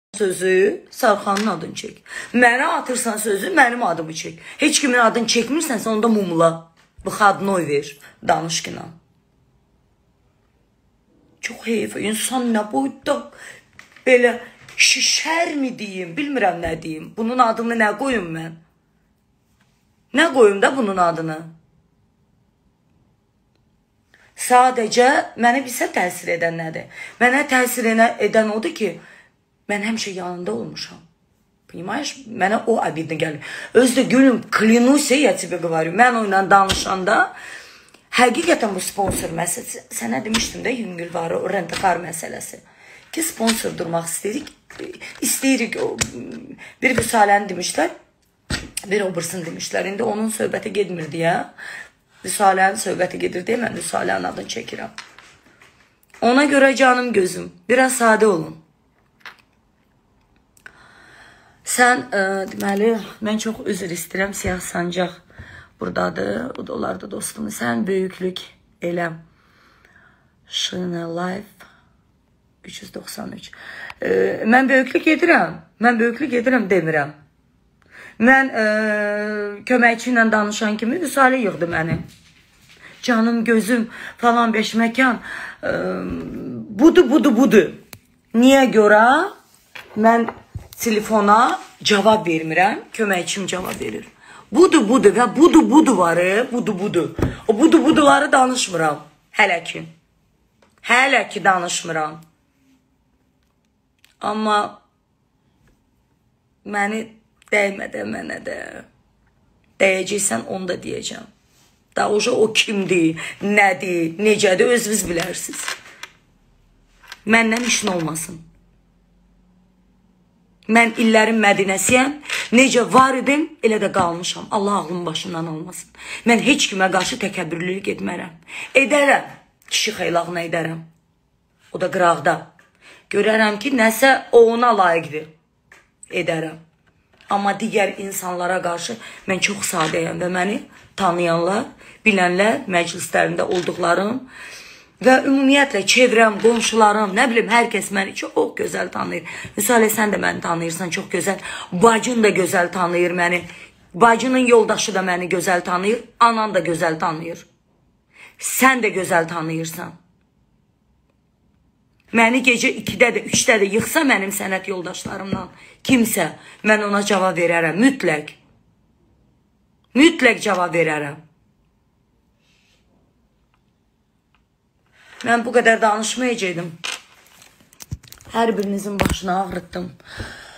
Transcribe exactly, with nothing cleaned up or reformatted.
sözü Sarxanın adını çək. Mənə atırsan sözü, mənim adımı çək. Heç kimin adını çəkmirsənsə onda mumla. Bu xadnoy ver, danışqına. Çox heyf, insan nə boyda belə şişər mi deyim, bilmirəm nə deyim. Bunun adını nə qoyum mən? Nə qoyum da bunun adını? Sadəcə mənə bizə təsir edən nədir? Mənə təsir edən odur ki, mən həmişə yanında olmuşam. Понимаешь? Mənə o abidin gəlir. Özdə gülüm, клянусь, я тебе говорю. Mən onunla danışanda, həqiqətən bu sponsor məsələsi, sənə demişdim də yüngül var, o rentakar məsələsi. Ki sponsor durmaq istəyirik, istəyirik, bir Vüsaləni demişlər, bir obursunu demişlər. İndi onun söhbəti gedmir deyə, Vüsalənin söhbəti gedir deyə, mən Vüsalənin adını çəkirəm. Ona görə canım gözüm, biraz sadə olun. Sən, e, deməli, mən çox üzr istəyirəm, Siyah Sancaq buradadır, o da olardı dostum. Sən böyüklük elə. Şına Life üç yüz doxsan üç. E, mən böyüklük edirəm, mən böyüklük edirəm demirəm. Mən e, köməkçi ilə danışan kimi Vüsalə yığdı məni. Canım, gözüm falan beş məkan. E, budur, budur, budur. Niyə görə? Mən telefona cavab vermirəm, köməkçim cavab verir. Budur, budur və budur, budur varı, budur, budur. O budur, budurları danışmıram. Hələ ki. Hələ ki danışmıram. Amma məni dəymədə mənə də. Dəyəcəksən, onu da deyəcəm. Da oca o kimdir, nədir, necədir, özünüz bilərsiniz. Məndən işin olmasın. Mən illərin mədinəsiyəm, necə var idim, elə də qalmışam. Allah ağlım başından almasın. Mən heç kimə qarşı təkəbbürlülük etmərəm. Edərəm, kişi xeylağına edərəm. O da qıraqda. Görərəm ki, nəsə o ona layiqdir. Edərəm. Amma digər insanlara qarşı mən çox sadəyəm və məni tanıyanlar, bilənlər, məclislərində olduqlarım və ümumiyyətlə çevrəm, qonşularım, nə bilim, hər kəs məni çox gözəl tanıyır. Vüsalə, sən də məni tanıyırsan, çox gözəl. Bacın da gözəl tanıyır məni. Bacının yoldaşı da məni gözəl tanıyır. Anan da gözəl tanıyır. Sən də gözəl tanıyırsan. Məni gecə ikidə də, üçdə də yıxsa mənim sənət yoldaşlarımdan kimsə, mən ona cavab verərəm. Mütləq. Mütləq cavab verərəm. Mən bu qədər danışmayacaqdım. Hər birinizin başına ağrıtdım.